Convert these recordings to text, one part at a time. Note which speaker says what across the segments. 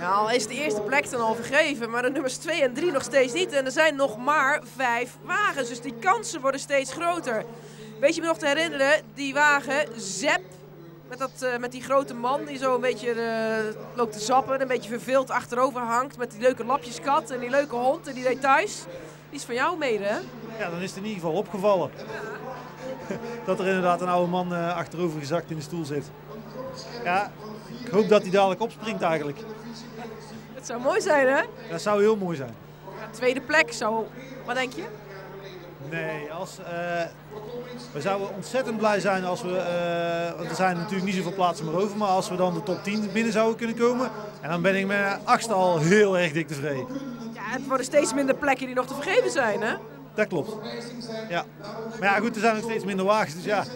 Speaker 1: Ja, al is de eerste plek dan al vergeven, maar de nummers 2 en 3 nog steeds niet. En er zijn nog maar 5 wagens, dus die kansen worden steeds groter. Weet je me nog te herinneren, die wagen Zep, met die grote man die zo een beetje loopt te zappen, een beetje verveeld achterover hangt met die leuke lapjeskat en die leuke hond en die details. Die is van jou mede, hè?
Speaker 2: Ja, dan is het in ieder geval opgevallen. Dat er inderdaad een oude man achterover gezakt in de stoel zit. Ja, ik hoop dat hij dadelijk opspringt eigenlijk.
Speaker 1: Het zou mooi zijn, hè?
Speaker 2: Dat zou heel mooi zijn.
Speaker 1: Ja, tweede plek zou... Wat denk je?
Speaker 2: Nee, we zouden ontzettend blij zijn als we, want er zijn natuurlijk niet zoveel plaatsen meer over, maar als we dan de top 10 binnen zouden kunnen komen. En dan ben ik met mijn 8e al heel erg dik tevreden.
Speaker 1: Ja, het worden steeds minder plekken die nog te vergeven zijn, hè?
Speaker 2: Dat klopt. Ja. Maar ja, goed, er zijn nog steeds minder wagens, dus ja.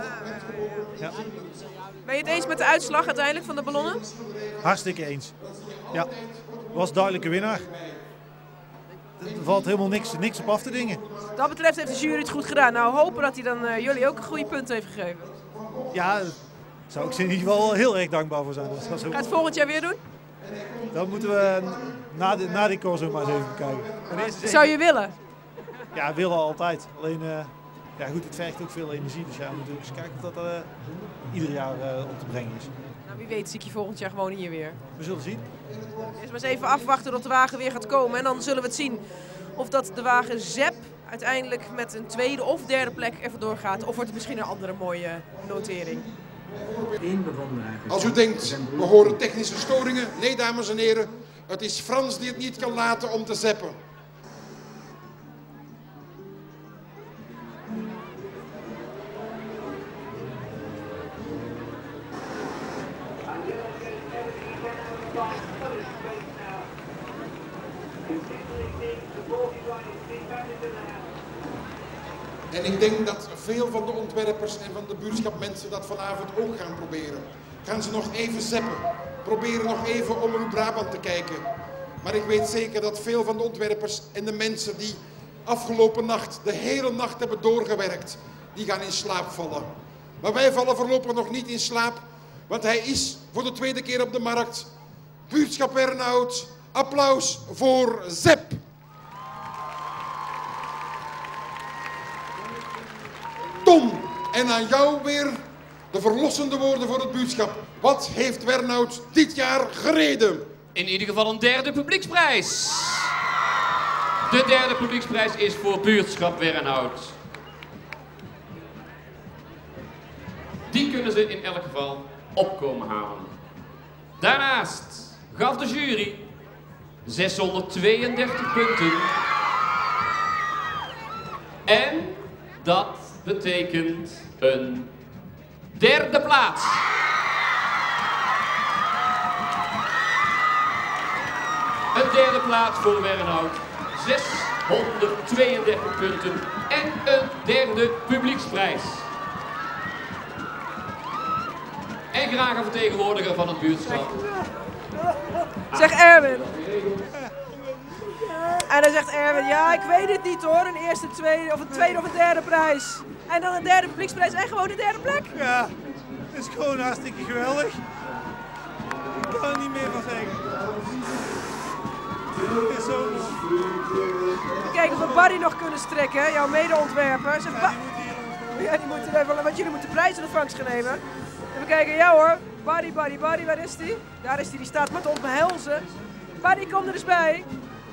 Speaker 1: Ben je het eens met de uitslag uiteindelijk van de ballonnen?
Speaker 2: Hartstikke eens. Ja, was duidelijke winnaar. Er valt helemaal niks op af te dingen.
Speaker 1: Wat dat betreft heeft de jury het goed gedaan. Nou, hopen dat hij dan jullie ook een goede punt heeft gegeven.
Speaker 2: Ja, daar zou ik ze in ieder geval heel erg dankbaar voor zijn.
Speaker 1: Ga je het volgend jaar weer doen?
Speaker 2: Dat moeten we na die corso maar eens even bekijken.
Speaker 1: Zou je willen?
Speaker 2: Ja, willen altijd. Alleen, ja goed, het vergt ook veel energie. Dus ja, we moeten ook eens kijken of dat ieder jaar op te brengen is.
Speaker 1: Nou, wie weet zie ik je volgend jaar gewoon hier weer.
Speaker 2: We zullen zien.
Speaker 1: Eerst maar eens even afwachten tot de wagen weer gaat komen. En dan zullen we het zien of dat de wagen Zep uiteindelijk met een tweede of derde plek er vandoor gaat. Of wordt het misschien een andere mooie notering.
Speaker 3: Als u denkt, we horen technische storingen. Nee, dames en heren. Het is Frans die het niet kan laten om te zeppen. En ik denk dat veel van de ontwerpers en van de buurtschapmensen dat vanavond ook gaan proberen. Gaan ze nog even zeppen. Proberen nog even om uw Brabant te kijken. Maar ik weet zeker dat veel van de ontwerpers en de mensen die afgelopen nacht, de hele nacht hebben doorgewerkt, die gaan in slaap vallen. Maar wij vallen voorlopig nog niet in slaap, want hij is voor de tweede keer op de markt. Buurtschap Wernhout, applaus voor Zep. Tom, en aan jou weer de verlossende woorden voor het buurtschap. Wat heeft Wernhout dit jaar gereden?
Speaker 4: In ieder geval een derde publieksprijs. De derde publieksprijs is voor buurtschap Wernhout. Die kunnen ze in elk geval opkomen halen. Daarnaast gaf de jury 632 punten. En dat betekent een derde plaats. Een derde plaats voor Wernhout. 632 punten en een derde publieksprijs. En graag een vertegenwoordiger van het buurtschap.
Speaker 1: Zeg Erwin. En dan zegt Erwin, ja, ik weet het niet hoor, een eerste, tweede of een derde prijs. En dan een derde publieksprijs en gewoon de derde plek.
Speaker 2: Ja, het is gewoon hartstikke geweldig. Ik kan er niet meer van zeggen. Het is zo mooi.
Speaker 1: Kijken of we Barry nog kunnen strekken, jouw medeontwerper. Zeg, ja, die moeten even, want jullie moeten prijzen in ontvangst gaan nemen. Even kijken, ja hoor, Barry, waar is die? Daar is die staat met te ontbehelzen. Barry, kom er eens bij.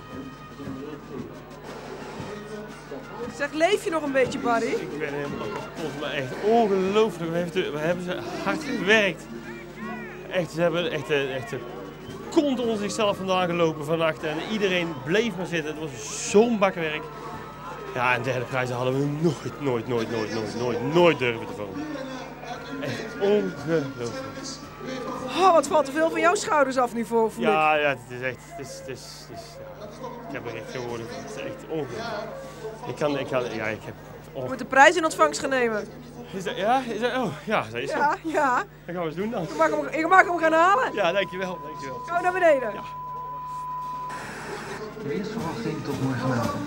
Speaker 1: Zeg, leef je nog een beetje, Barry?
Speaker 5: Ik ben helemaal kapot, maar echt ongelooflijk. We hebben ze hard gewerkt. Echt, ze hebben echt continu zichzelf vandaan gelopen vannacht en iedereen bleef maar zitten. Het was zo'n bakwerk. Ja, en derde prijs hadden we nooit durven te vallen. Echt ongelooflijk.
Speaker 1: Oh, wat valt er veel van jouw schouders af nu voor, voel ik.
Speaker 5: Ja, het is echt, ja. Ik heb er echt geen woorden van. Het is echt ongelooflijk. Ik heb...
Speaker 1: Je moet de prijs in ontvangst gaan nemen.
Speaker 5: Is dat, ja? Oh, ja, dat is zo.
Speaker 1: Ja.
Speaker 5: Dat gaan we eens doen dan.
Speaker 1: Ik mag hem gaan halen.
Speaker 5: Ja, dankjewel.
Speaker 1: Gauw naar beneden.
Speaker 5: Ja.
Speaker 6: Weersverwachting tot morgenavond.